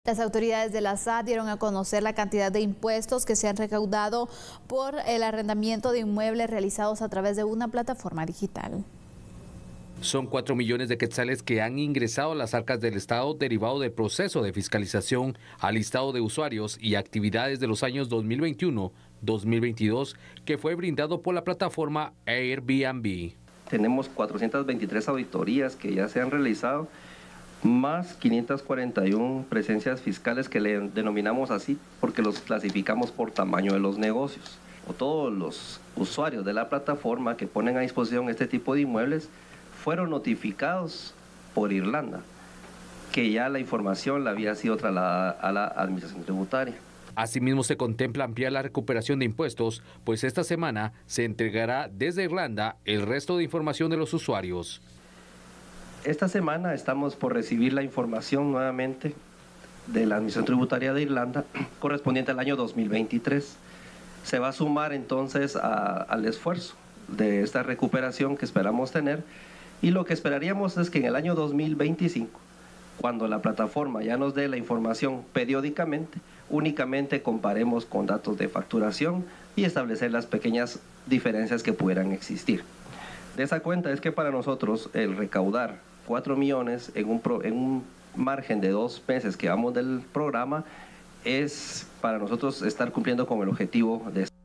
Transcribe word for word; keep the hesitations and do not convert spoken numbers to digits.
Las autoridades de la S A T dieron a conocer la cantidad de impuestos que se han recaudado por el arrendamiento de inmuebles realizados a través de una plataforma digital. Son cuatro millones de quetzales que han ingresado a las arcas del Estado derivado del proceso de fiscalización al listado de usuarios y actividades de los años dos mil veintiuno dos mil veintidós que fue brindado por la plataforma Airbnb. Tenemos cuatrocientas veintitrés auditorías que ya se han realizado, más quinientas cuarenta y una presencias fiscales que le denominamos así porque los clasificamos por tamaño de los negocios. O todos los usuarios de la plataforma que ponen a disposición este tipo de inmuebles fueron notificados por Irlanda, que ya la información la había sido trasladada a la Administración Tributaria. Asimismo, se contempla ampliar la recuperación de impuestos, pues esta semana se entregará desde Irlanda el resto de información de los usuarios. Esta semana estamos por recibir la información nuevamente de la Administración Tributaria de Irlanda correspondiente al año dos mil veintitrés. Se va a sumar entonces a, al esfuerzo de esta recuperación que esperamos tener, y lo que esperaríamos es que en el año dos mil veinticinco, cuando la plataforma ya nos dé la información periódicamente, únicamente comparemos con datos de facturación y establecer las pequeñas diferencias que pudieran existir. De esa cuenta es que para nosotros el recaudar cuatro millones en un, pro, en un margen de dos meses que vamos del programa es para nosotros estar cumpliendo con el objetivo de